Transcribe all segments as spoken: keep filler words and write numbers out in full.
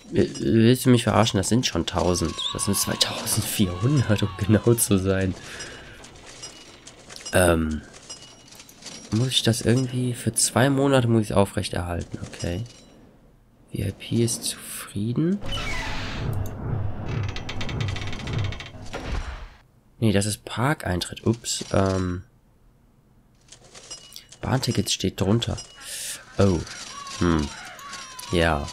Willst du mich verarschen? Das sind schon tausend. Das sind zweitausendvierhundert, um genau zu sein. Ähm... Muss ich das irgendwie... Für zwei Monate muss ich es aufrechterhalten, okay. V I P ist zufrieden. Nee, das ist Parkeintritt. Ups, ähm... Bahntickets steht drunter. Oh. Hm. Ja.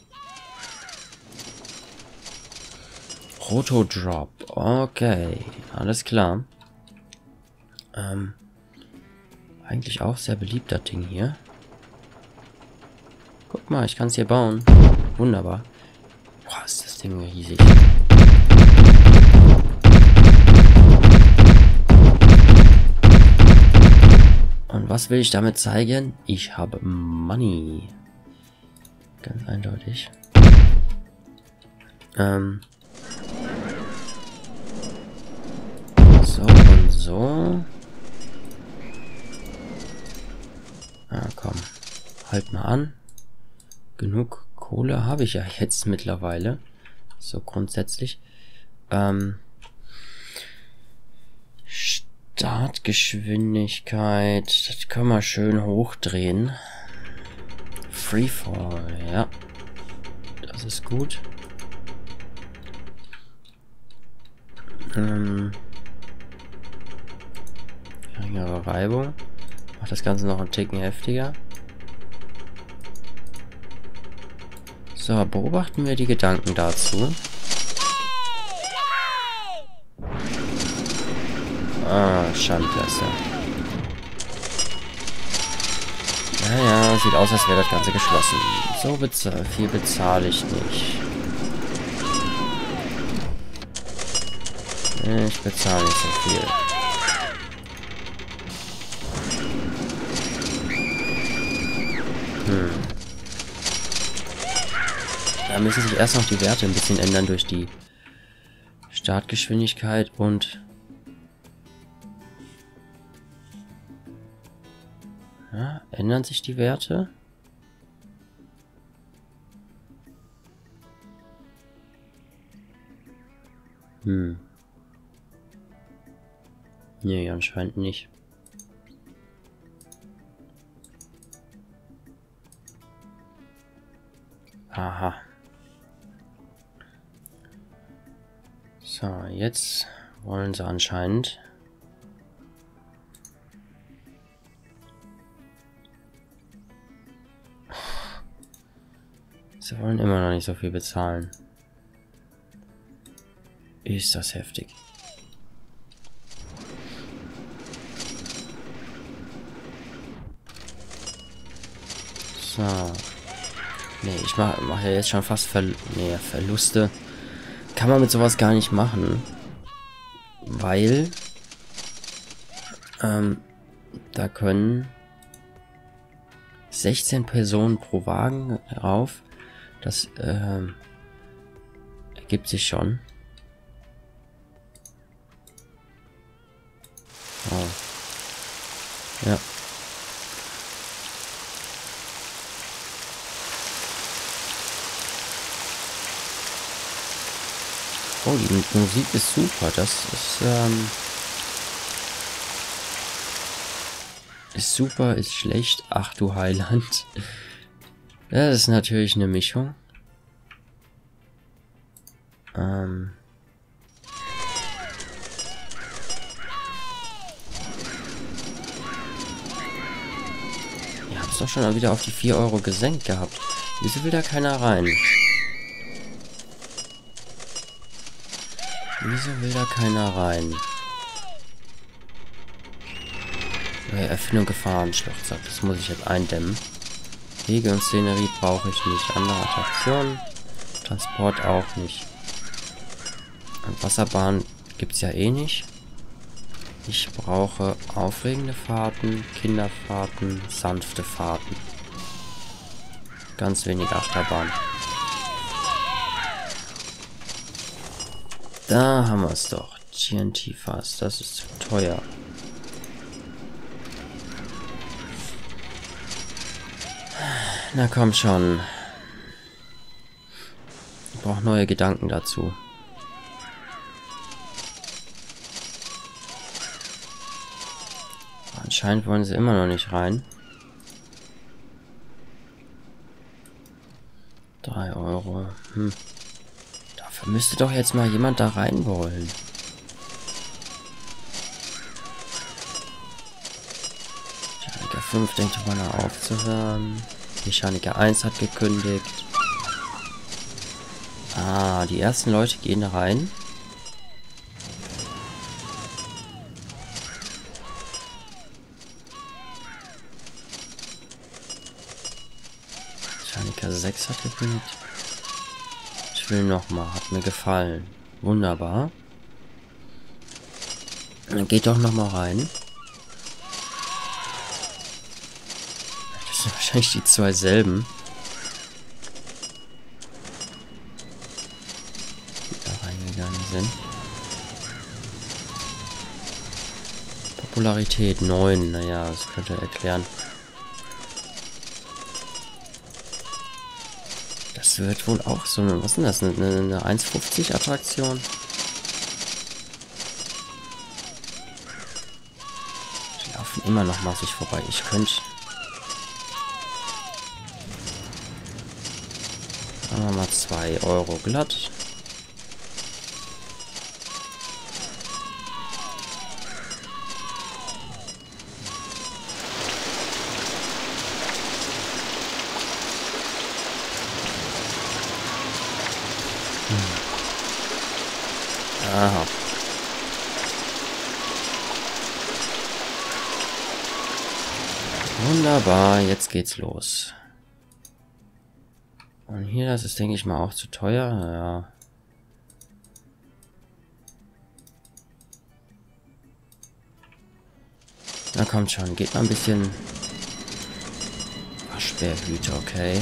Roto-Drop. Okay. Alles klar. Ähm... Eigentlich auch sehr beliebt, das Ding hier. Guck mal, ich kann es hier bauen. Wunderbar. Boah, ist das Ding riesig. Und was will ich damit zeigen? Ich habe Money. Ganz eindeutig. Ähm. So und so. Ah, komm. Halt mal an. Genug Kohle habe ich ja jetzt mittlerweile. So grundsätzlich. Ähm. Startgeschwindigkeit. Das können wir schön hochdrehen. Freefall, ja. Das ist gut. Ähm. Geringere Reibung. Macht das Ganze noch ein Ticken heftiger. So, beobachten wir die Gedanken dazu. Ah, Schandklasse. Naja, sieht aus, als wäre das Ganze geschlossen. So bezahl viel bezahle ich nicht. Ich bezahle nicht so viel. Hm. Da müssen sich erst noch die Werte ein bisschen ändern durch die Startgeschwindigkeit und ja, ändern sich die Werte? Hm. Nee, anscheinend nicht. Aha. So, jetzt wollen sie anscheinend sie wollen immer noch nicht so viel bezahlen. Ist das heftig. So. Nee, ich mache mach ja jetzt schon fast Ver nee, Verluste. Kann man mit sowas gar nicht machen. Weil ähm, da können sechzehn Personen pro Wagen rauf. Das ähm, ergibt sich schon. Oh. Ja. Oh, die Musik ist super. Das ist, ähm, ist super, ist schlecht. Ach du Heiland. Ja, das ist natürlich eine Mischung. Ähm. Ihr habt es doch schon mal wieder auf die vier Euro gesenkt gehabt. Wieso will da keiner rein? Wieso will da keiner rein? Neue Erfindung, Gefahren, Schluchzack. Das muss ich jetzt eindämmen. Wege und Szenerie brauche ich nicht. Andere Attraktionen. Transport auch nicht. Und Wasserbahn gibt es ja eh nicht. Ich brauche aufregende Fahrten, Kinderfahrten, sanfte Fahrten. Ganz wenig Achterbahn. Da haben wir es doch. T N T Fast. Das ist zu teuer. Na komm schon. Ich brauche neue Gedanken dazu. Anscheinend wollen sie immer noch nicht rein. drei Euro. Hm. Dafür müsste doch jetzt mal jemand da rein wollen. Mechaniker fünf denkt drüber nach aufzuhören. Mechaniker eins hat gekündigt. Ah, die ersten Leute gehen da rein. Mechaniker sechs hat gekündigt. Ich will noch mal, hat mir gefallen. Wunderbar. Dann geht doch noch mal rein. Das sind wahrscheinlich die zwei selben. Die da reingegangen sind. Popularität neun, naja, das könnte erklären. Das wird wohl auch so eine, was ist denn das, eine, eine eins fünfzig Attraktion? Die laufen immer noch massig vorbei. Ich könnte... Machen wir mal zwei Euro glatt. Aha. Wunderbar, jetzt geht's los. Und hier, das ist, denke ich mal, auch zu teuer. Ja. Na kommt schon, geht mal ein bisschen... Waschbärhüte, okay.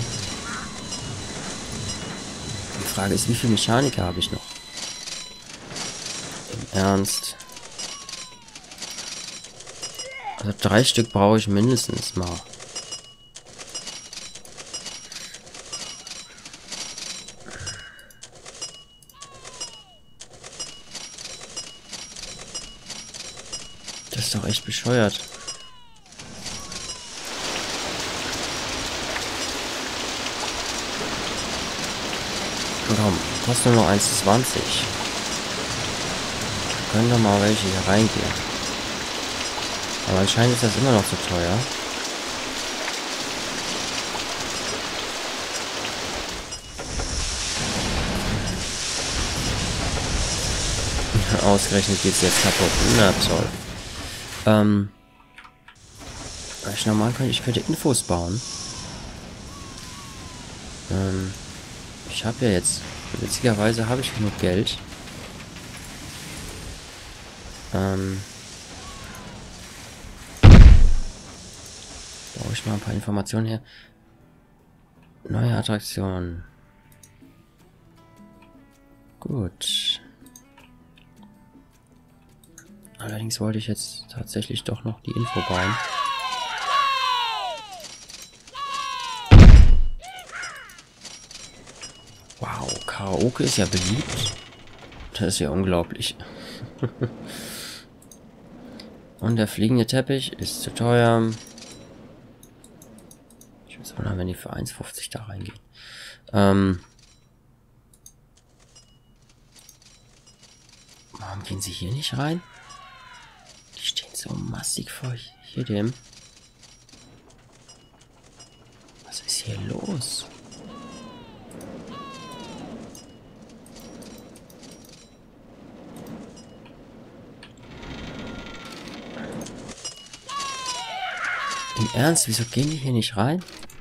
Die Frage ist, wie viele Mechaniker habe ich noch? Im Ernst? Also drei Stück brauche ich mindestens mal. Das ist doch echt bescheuert. Komm, kostet nur noch eins zwanzig. Können doch mal welche hier reingehen. Aber anscheinend ist das immer noch zu teuer. Ausgerechnet geht's jetzt kaputt. Na toll. Ähm. Ich normal könnte, ich könnte Infos bauen. Ähm. Ich habe ja jetzt, witzigerweise habe ich genug Geld. Ähm. Brauche ich mal ein paar Informationen her. Neue Attraktion. Gut. Allerdings wollte ich jetzt tatsächlich doch noch die Info bauen. Wow, Karaoke ist ja beliebt. Das ist ja unglaublich. Und der fliegende Teppich ist zu teuer. Ich weiß mal, wenn die für eins fünfzig da reingehen. Ähm Warum gehen sie hier nicht rein? Die stehen so massig vor hier dem. Was ist hier los? Im Ernst, wieso gehen die hier nicht rein?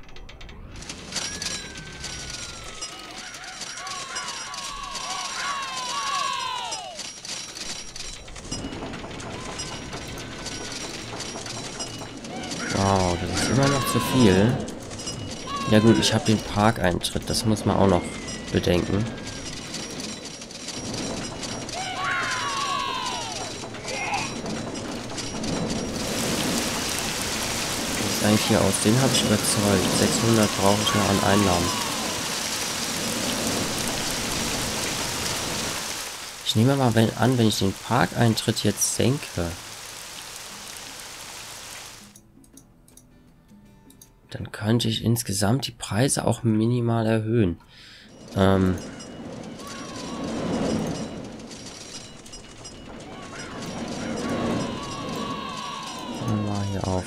Wow, das ist immer noch zu viel. Ja gut, ich habe den Parkeintritt, das muss man auch noch bedenken. Eigentlich hier aus, den habe ich überzeugt. sechshundert brauche ich noch an Einnahmen. Ich nehme mal wenn, an, wenn ich den Parkeintritt jetzt senke, dann könnte ich insgesamt die Preise auch minimal erhöhen. Ähm... Mal hier auf.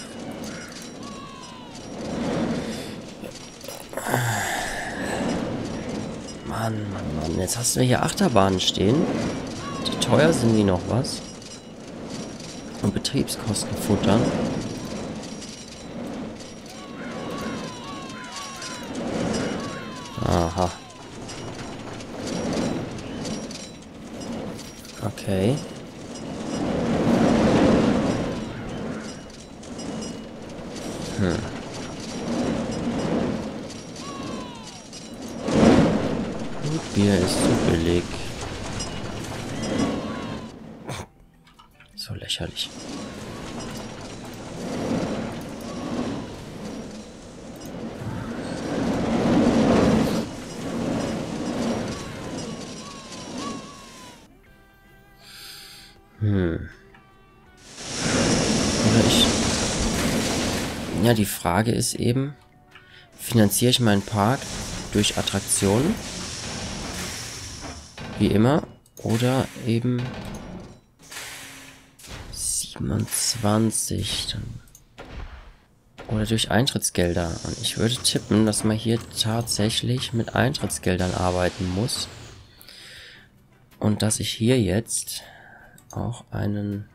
Mann, Mann, Mann. Jetzt hast du hier Achterbahnen stehen. Die teuer sind die noch was. Und Betriebskosten futtern. Aha. Okay. Hm. Und Bier ist zu billig. So lächerlich. Hm. Oder ich... Ja, die Frage ist eben, finanziere ich meinen Park durch Attraktionen? Wie immer. Oder eben siebenundzwanzig. Dann oder durch Eintrittsgelder. Und ich würde tippen, dass man hier tatsächlich mit Eintrittsgeldern arbeiten muss. Und dass ich hier jetzt auch einen...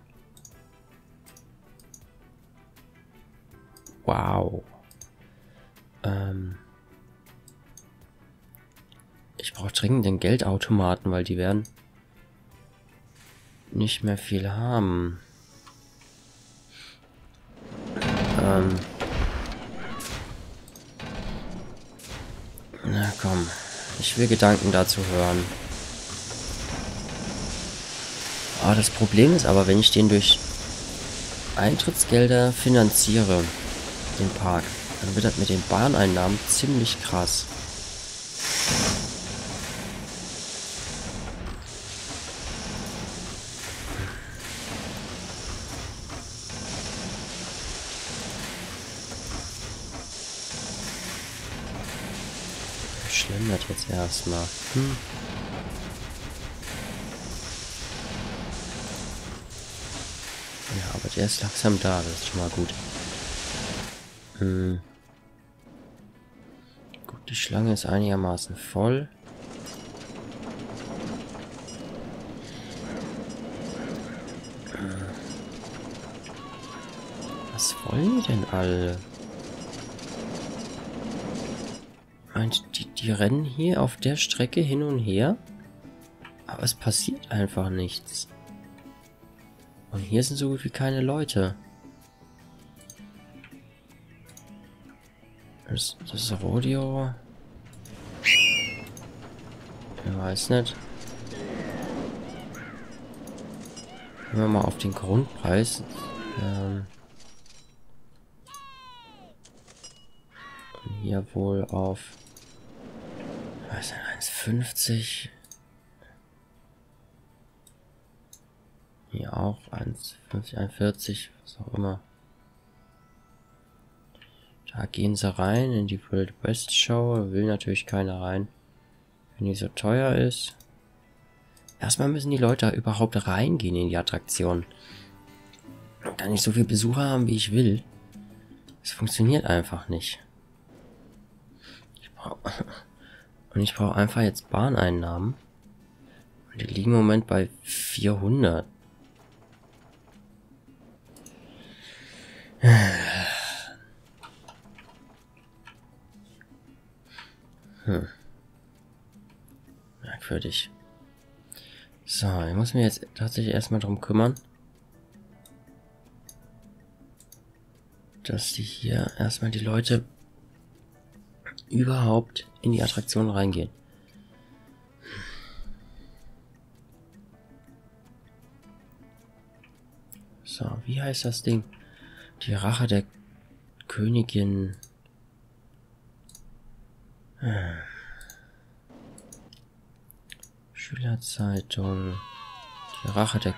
Wow. Ähm... Ich brauche dringend den Geldautomaten, weil die werden nicht mehr viel haben. Ähm. Na komm. Ich will Gedanken dazu hören. Ah, das Problem ist aber, wenn ich den durch Eintrittsgelder finanziere, den Park, dann wird das mit den Bahneinnahmen ziemlich krass. Schlendert jetzt erstmal. Hm. Ja, aber der ist langsam da, das ist schon mal gut. Hm. Gut, die Schlange ist einigermaßen voll. Was wollen die denn alle? Meint die, die rennen hier auf der Strecke hin und her? Aber es passiert einfach nichts. Und hier sind so gut wie keine Leute. Das, das ist Rodeo. Ich weiß nicht. Gehen wir mal auf den Grundpreis. Ähm Und hier wohl auf... Was ist denn, eins fünfzig? Hier auch eins fünfzig, einundvierzig, was auch immer. Da gehen sie rein in die Wild West Show. Will natürlich keiner rein, wenn die so teuer ist. Erstmal müssen die Leute überhaupt reingehen in die Attraktion. Kann ich so viel Besucher haben, wie ich will. Es funktioniert einfach nicht. Ich brauch Und ich brauche einfach jetzt Bahneinnahmen. Und die liegen im Moment bei vierhundert. Hm. Merkwürdig. So, ich muss mir jetzt tatsächlich erstmal drum kümmern, dass die hier erstmal die Leute überhaupt in die Attraktion reingehen. So, wie heißt das Ding? Die Rache der Königin. Hm. Schülerzeitung. Die Rache der